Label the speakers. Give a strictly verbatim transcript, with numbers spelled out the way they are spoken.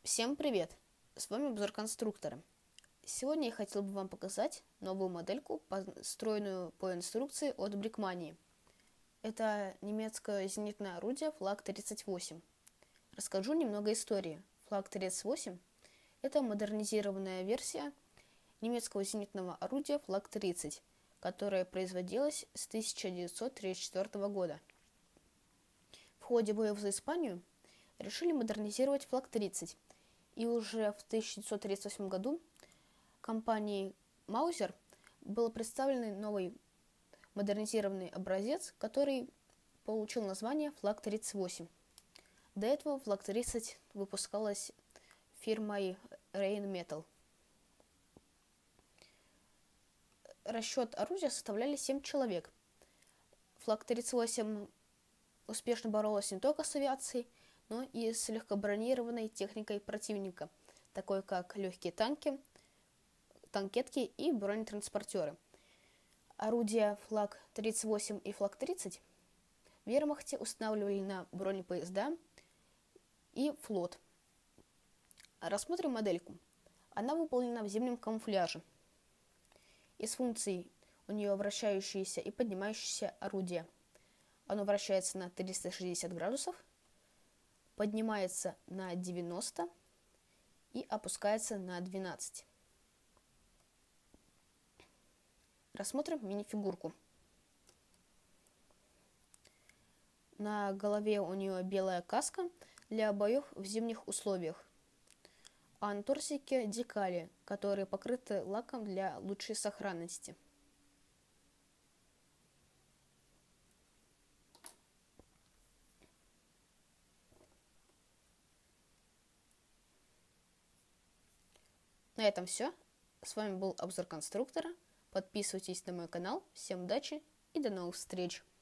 Speaker 1: Всем привет! С вами обзор конструктора. Сегодня я хотел бы вам показать новую модельку, построенную по инструкции от Брикмании. Это немецкое зенитное орудие флаг тридцать восемь. Расскажу немного истории. Флаг тридцать восемь – это модернизированная версия немецкого зенитного орудия флаг тридцать, которое производилось с тысяча девятьсот тридцать четвёртого года. В ходе боев за Испанию решили модернизировать флаг тридцать, и уже в тысяча девятьсот тридцать восьмом году компанией Маузер был представлен новый модернизированный образец, который получил название флаг тридцать восемь. До этого флаг тридцать выпускалась фирмой Rheinmetall. Расчет орудия составляли семь человек. Флаг тридцать восемь успешно боролась не только с авиацией, но и с легкобронированной техникой противника, такой как легкие танки, танкетки и бронетранспортеры. Орудия флаг тридцать восемь и флаг тридцать в вермахте устанавливали на бронепоезда и флот. Рассмотрим модельку. Она выполнена в зимнем камуфляже. Из функций у нее вращающееся и поднимающееся орудие. Оно вращается на триста шестьдесят градусов, поднимается на девяносто и опускается на двенадцать. Рассмотрим мини-фигурку. На голове у нее белая каска для боев в зимних условиях, а на торсике декали, которые покрыты лаком для лучшей сохранности. На этом все. С вами был обзор конструктора. Подписывайтесь на мой канал. Всем удачи и до новых встреч!